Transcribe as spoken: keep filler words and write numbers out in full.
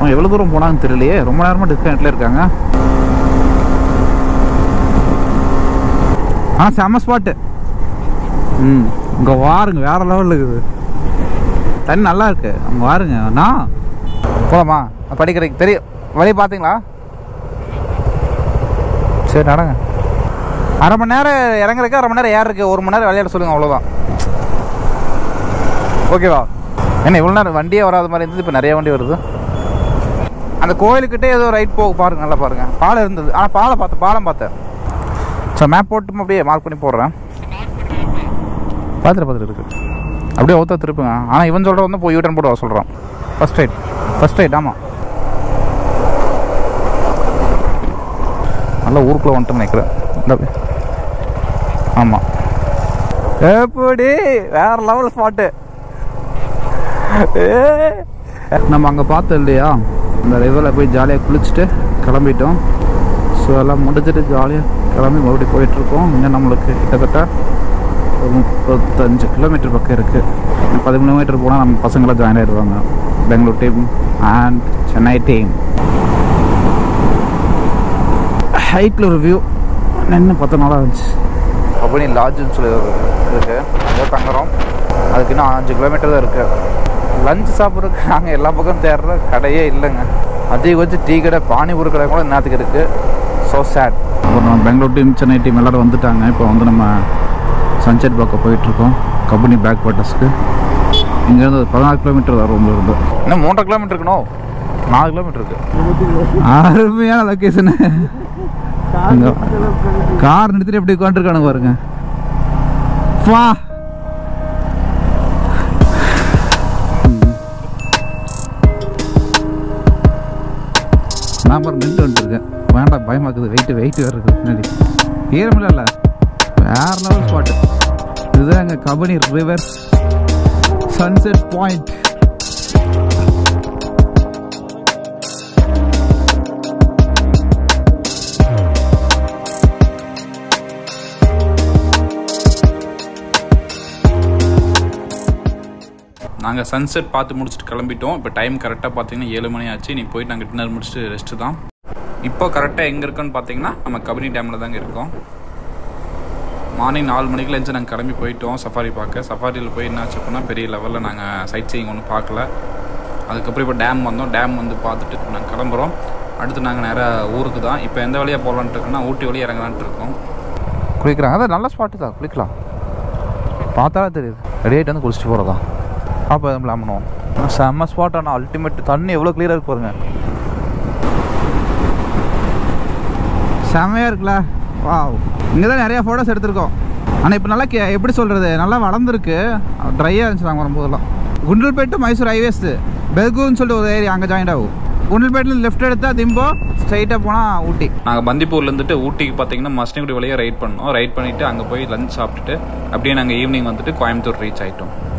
அவங்க எவ்வளோ தூரம் போனாங்கன்னு தெரியலையே, ரொம்ப நேரமாக டிஸ்கனெக்டில் இருக்காங்க. ஆ செம்ம ஸ்பாட்டு. ம் இங்கே வாருங்க, வேறு லெவலில் இருக்குது. தண்ணி நல்லா இருக்கு அங்கே வாருங்க. அண்ணா போகலாமா? படிக்கிறதுக்கு தெரியும் வழி பார்த்தீங்களா? சரி நடங்க. அரை மணி நேரம் இறங்குறதுக்கு அரை மணி நேரம் ஏறுறதுக்கு ஒரு மணி நேரம் விளையாட சொல்லுங்கள், அவ்வளோதான். ஓகேவா? என்ன இவ்வளோ நேரம் வண்டியே வராத மாதிரி இருந்தது, இப்போ நிறைய வண்டி வருது. அந்த கோயிலுக்கிட்டே ஏதோ ரைட் போக பாருங்க, நல்லா பாருங்கள். பாலம் இருந்தது, ஆனால் பாலம் பார்த்தேன், பாலம் பார்த்தேன். ஸோ மேப் போட்டு அப்படியே மார்க் பண்ணி போடுறேன். பார்த்துட்டு பார்த்துட்டு இருக்கு அப்படியே ஒருத்தா திருப்புங்க. ஆனால் இவன் சொல்கிற வந்து போய் யூட்டன் போட்டு வர சொல்கிறான். ஃபஸ்ட் ரைட் ஃபஸ்ட் ரைட் ஆமாம். நல்லா ஊருக்குள்ளே வந்துட்டு நினைக்கிறேன். இந்த ஆமாம் எப்படி வேற லெவல் ஸ்பாட்டு. நம்ம அங்கே பார்த்தோம் இல்லையா, இந்த ரிவரில் போய் ஜாலியாக குளிச்சுட்டு கிளம்பிட்டோம். ஸோ எல்லாம் முடிஞ்சிட்டு ஜாலியாக கிளம்பி மறுபடியும் போயிட்டுருக்கோம். இன்னும் நம்மளுக்கு கிட்டத்தட்ட ஒரு முப்பத்தஞ்சு கிலோமீட்டர் பக்கம் இருக்குது. இன்னும் பதிமூணு மீட்டர் போனால் நம்ம பசங்களாம் ஜாயின் ஆகிடுவாங்க, Bangalore team and Chennai team. ஹைட்டில் ஒரு வியூ நின்று பத்து நாளாக இருந்துச்சு. கபினி லாட்ஜுன்னு சொல்லி இருக்குது, அங்கே தங்குறோம். அதுக்கு இன்னும் அஞ்சு கிலோமீட்டர் தான் இருக்குது. லஞ்சு சாப்பிட்றதுக்கு நாங்கள் எல்லா பக்கம் தேடுற கடையே இல்லைங்க. அதிக வச்சு டீ கடை பானிபூரி கடை கூட நேரத்துக்கு இருக்குது. So sad. அப்புறம் நம்ம பெங்களூர் டீம் சென்னை டீம் எல்லோரும் வந்துட்டாங்க. இப்போ வந்து நம்ம சன்செட் பார்க்க போயிட்டுருக்கோம் கபினி பேக் வாட்டர்ஸ்க்கு. இங்கேருந்து ஒரு பதினாறு கிலோமீட்டர் வரும் ரொம்ப இருந்து. இன்னும் மூன்றரை கிலோமீட்டர் இருக்கணும், நாலு கிலோமீட்டர் இருக்குது. அருமையான லொக்கேஷனு. கார் நிறுத்திட்டு எப்படி உட்காந்துருக்கானு பாருங்க. வா நான் பாரு நின்று வந்துருக்கேன். வேண்டாம் பயமாக்குது, வெயிட்டு வெயிட்டு வேறு இருக்குது பின்னாடி. ஏறமில்ல வேற லெவல் ஸ்பாட்டு இதுதான் எங்கள் கபினி ரிவர் சன்செட் பாயிண்ட். நாங்கள் சன்செட் பார்த்து முடிச்சுட்டு கிளம்பிட்டோம். இப்போ டைம் கரெக்டாக பார்த்தீங்கன்னா ஏழு மணி ஆச்சு. நீ போயிட்டு நாங்கள் டின்னர் முடிச்சுட்டு ரெஸ்ட்டு தான். இப்போ கரெக்டாக எங்கே இருக்கோன்னு பார்த்தீங்கன்னா நம்ம கபினி டேமில் தாங்க இருக்கோம். மார்னிங் நாலு மணிக்குள்ள எழுந்து நாங்கள் கிளம்பி போயிட்டோம் சஃபாரி பார்க்க. சஃபாரியில் போய் என்னாச்சு அப்படின்னா பெரிய லெவலில் நாங்கள் சைட் சீயிங் ஒன்றும் பார்க்கல. அதுக்கப்புறம் இப்போ டேம் வந்தோம். டேம் வந்து பார்த்துட்டு இப்போ நாங்கள் கிளம்புறோம். அடுத்து நாங்கள் நேராக ஊருக்கு தான். இப்போ எந்த வழியாக போகலான்ட்டு இருக்கோன்னா ஊட்டி வழியாக இறங்கலான்ட்டு இருக்கோம். குளிக்கிறாங்க, அதான் நல்ல ஸ்பாட்டு தான், குளிக்கலாம். பார்த்தாலே தெரியுது. ரெடியாகிட்டு வந்து குளிச்சுட்டு போகிறதா அப்போ எதுவும் பிளான் பண்ணுவோம். செம்ம ஸ்பாட். ஆனால் அல்டிமேட் தண்ணி எவ்வளோ கிளியராக இருக்கு பாருங்க, செம்மையாக இருக்குல்ல. வா இங்கே தான் நிறையா ஃபோட்டோஸ் எடுத்திருக்கோம். ஆனால் இப்போ நல்லா கே எப்படி சொல்கிறது, நல்லா வளர்ந்துருக்கு. ட்ரையாக இருந்துச்சு நாங்கள் வரும்போதெல்லாம். குண்டல்பேட் டு மைசூர் ஹைவேஸ் பெல்கூன்னு சொல்லிட்டு ஒரு ஏரியா, அங்கே ஜாயின் ஆகும். குண்டல்பேட்டில் லெஃப்ட் எடுத்தால் திம்போ, ஸ்ட்ரைட்டாக போனால் ஊட்டி. நாங்கள் பந்திப்பூர்லேருந்துட்டு ஊட்டிக்கு பார்த்தீங்கன்னா மஸ்னிகுடி வழியாக ரைட் பண்ணோம். ரைட் பண்ணிவிட்டு அங்கே போய் லஞ்ச் சாப்பிட்டுட்டு அப்படியே நாங்கள் ஈவினிங் வந்துட்டு கோயம்புத்தூர் ரீச் ஆகிட்டோம்.